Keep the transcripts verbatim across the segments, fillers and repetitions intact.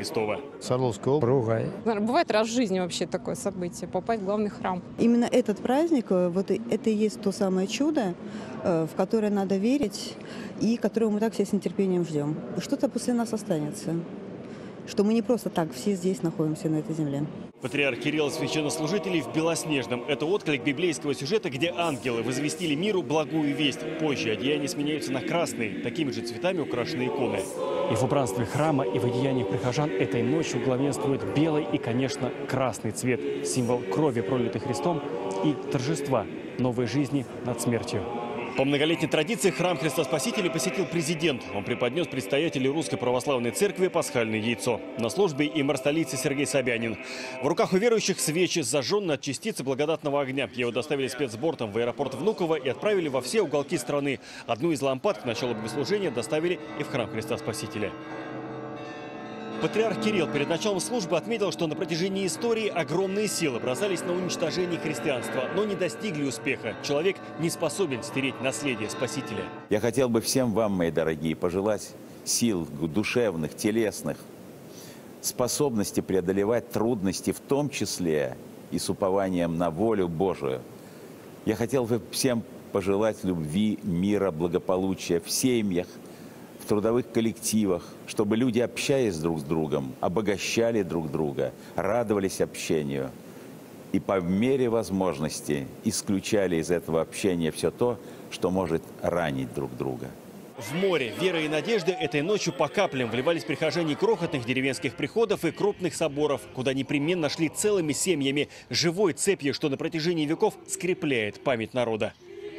Христова. Сарловская округа. Наверное, бывает раз в жизни вообще такое событие, попасть в главный храм. Именно этот праздник, вот это и есть то самое чудо, в которое надо верить и которого мы так все с нетерпением ждем. Что-то после нас останется, что мы не просто так все здесь находимся на этой земле. Патриарх Кирилл и священнослужителей в Белоснежном. Это отклик библейского сюжета, где ангелы возвестили миру благую весть. Позже одеяния сменяются на красные, такими же цветами украшенные иконы. И в убранстве храма, и в одеяниях прихожан этой ночью главенствует белый и, конечно, красный цвет. Символ крови, пролитой Христом, и торжества новой жизни над смертью. По многолетней традиции храм Христа Спасителя посетил президент. Он преподнес предстоятелю Русской Православной Церкви пасхальное яйцо. На службе и мэр столицы Сергей Собянин. В руках у верующих свечи, зажженные от частицы благодатного огня. Его доставили спецбортом в аэропорт Внуково и отправили во все уголки страны. Одну из лампад к началу богослужения доставили и в храм Христа Спасителя. Патриарх Кирилл перед началом службы отметил, что на протяжении истории огромные силы бросались на уничтожение христианства, но не достигли успеха. Человек не способен стереть наследие Спасителя. Я хотел бы всем вам, мои дорогие, пожелать сил душевных, телесных, способности преодолевать трудности, в том числе и с упованием на волю Божию. Я хотел бы всем пожелать любви, мира, благополучия в семьях, в трудовых коллективах, чтобы люди, общаясь друг с другом, обогащали друг друга, радовались общению и по мере возможности исключали из этого общения все то, что может ранить друг друга. В море веры и надежды этой ночью по каплям вливались прихожане крохотных деревенских приходов и крупных соборов, куда непременно шли целыми семьями, живой цепью, что на протяжении веков скрепляет память народа.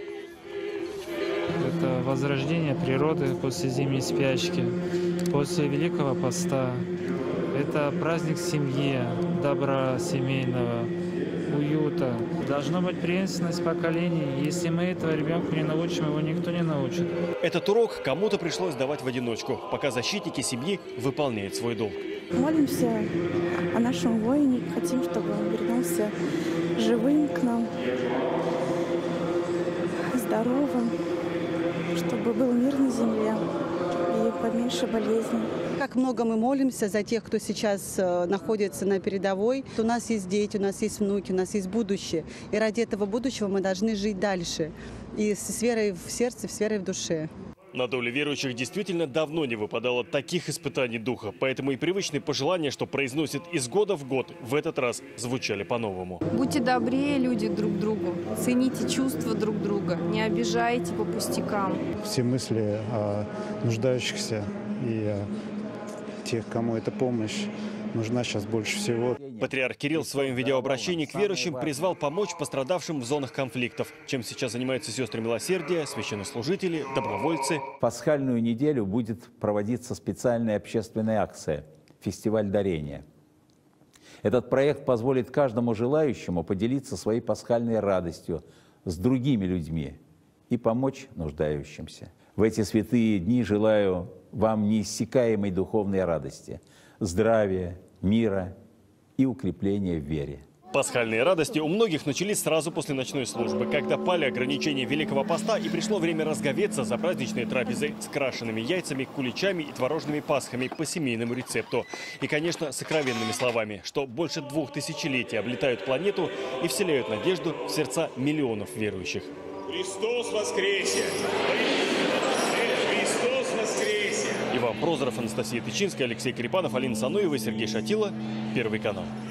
Это возрождение природы после зимней спячки, после Великого Поста. Это праздник семьи, добра семейного, уюта. Должна быть преемственность поколений. Если мы этого ребенку не научим, его никто не научит. Этот урок кому-то пришлось давать в одиночку, пока защитники семьи выполняют свой долг. Молимся о нашем воине, хотим, чтобы он вернулся живым к нам, здоровым, чтобы был мир на земле и поменьше болезней. Как много мы молимся за тех, кто сейчас находится на передовой. У нас есть дети, у нас есть внуки, у нас есть будущее. И ради этого будущего мы должны жить дальше. И с верой в сердце, с верой в душе. На долю верующих действительно давно не выпадало таких испытаний духа. Поэтому и привычные пожелания, что произносят из года в год, в этот раз звучали по-новому. Будьте добрее, люди, друг другу. Цените чувства друг друга. Не обижайте по пустякам. Все мысли о нуждающихся и о тех, кому эта помощь нужна сейчас больше всего. Патриарх Кирилл в своем видеообращении к верующим призвал помочь пострадавшим в зонах конфликтов, чем сейчас занимаются сестры милосердия, священнослужители, добровольцы. В пасхальную неделю будет проводиться специальная общественная акция «Фестиваль дарения». Этот проект позволит каждому желающему поделиться своей пасхальной радостью с другими людьми и помочь нуждающимся. В эти святые дни желаю вам неиссякаемой духовной радости, здравия, мира и укрепления в вере. Пасхальные радости у многих начались сразу после ночной службы, когда пали ограничения Великого Поста и пришло время разговеться за праздничной трапезой с крашенными яйцами, куличами и творожными пасхами по семейному рецепту. И, конечно, сокровенными словами, что больше двух тысячелетий облетают планету и вселяют надежду в сердца миллионов верующих. Христос воскресе! Христос воскресе! Иван Прозоров, Анастасия Тычинская, Алексей Крепанов, Алина Сануева, Сергей Шатила. Первый канал.